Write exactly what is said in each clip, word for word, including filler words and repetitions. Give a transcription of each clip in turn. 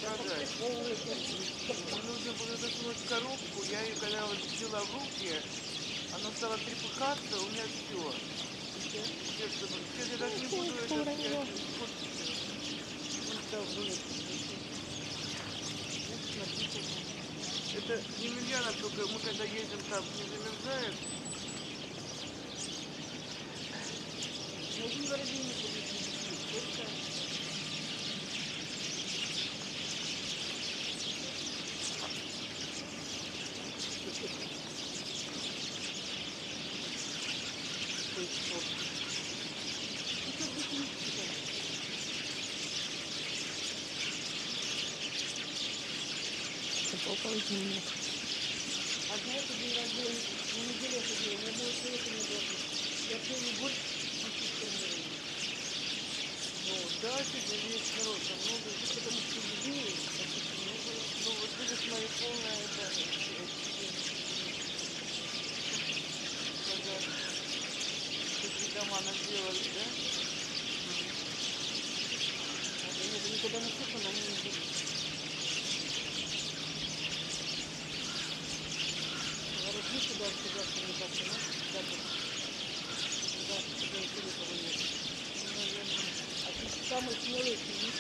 продать. Мне нужно было засунуть в коробку, я ее когда вот взяла в руки, она стала трепыхаться, у меня все. Сейчас я даже не буду это это Емельяна, только мы когда едем там, не замерзает. Один воротник будет. Около зимы. А знаете, день рождения, на неделю это день, я думаю, что это не должно. Я целый год ну, да, сегодня весь народ, там много, потому что людей, ну, вот видишь, мои полная, это, какие дома наделали, да? Это никуда не слышно, но мы не будем. Воротни сюда, сюда, сюда, сюда, сюда, сюда, сюда, сюда, сюда, нет. Ну, наверное, а ты самый смелый сидишь.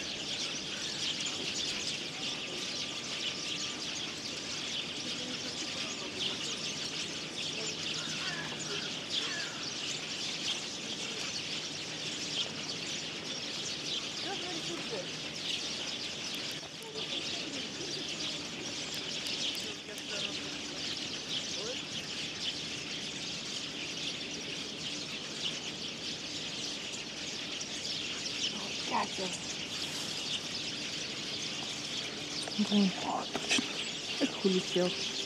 Дятел. Вон, точно. Как улетел.